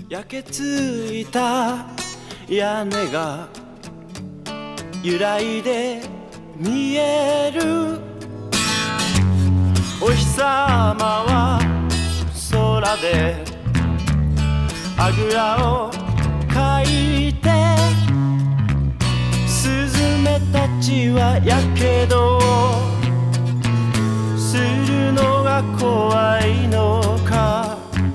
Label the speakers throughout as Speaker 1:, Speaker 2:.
Speaker 1: 焼けついた屋根が揺らいで見える。お日様は空であぐらをかいて、スズメたちはやけどをするのが怖いのか、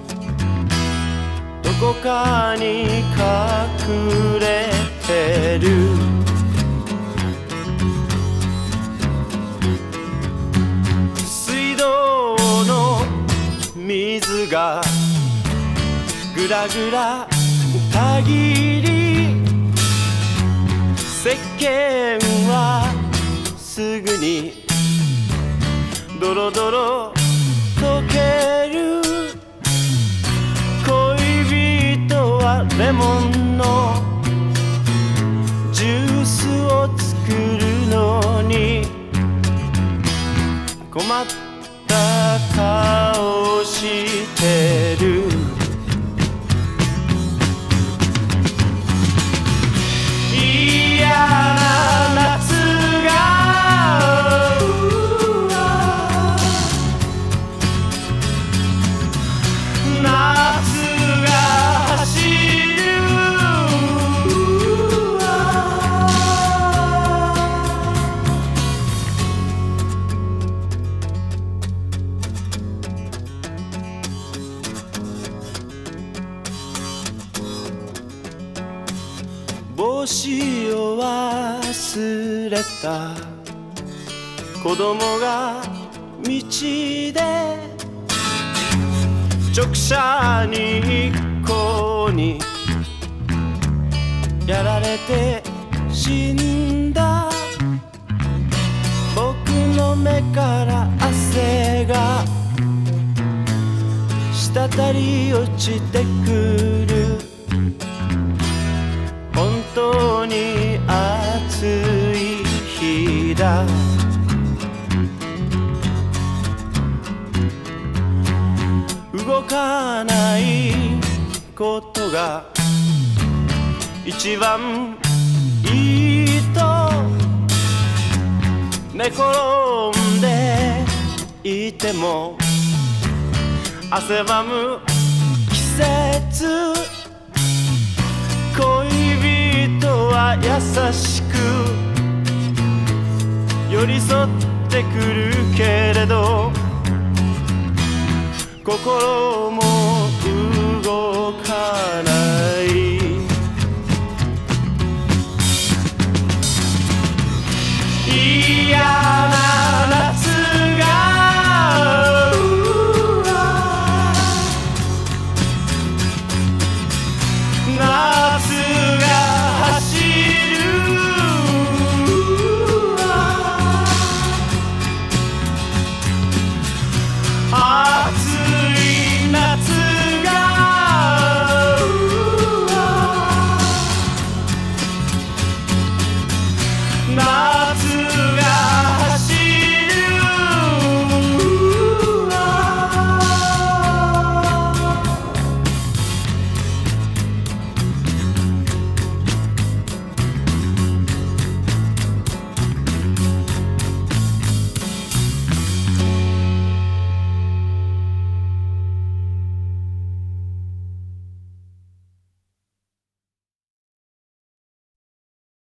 Speaker 1: どこかに隠れてる。水道の水がぐらぐらたぎり、石鹸はすぐにドロドロ溶ける。恋人はレモンのジュースを作るのに困った顔してる。嫌な夏が夏が走る。帽子を忘れた子供が道で直射日光にやられて死んだ。僕の目から汗が滴り落ちてくる。本当に暑い日だ。動かないことが一番いいと、寝転んでいても汗ばむ季節。恋人は優しく寄り添ってくるけれど、心も動かない。嫌な夏が夏が走る。暑い夏が夏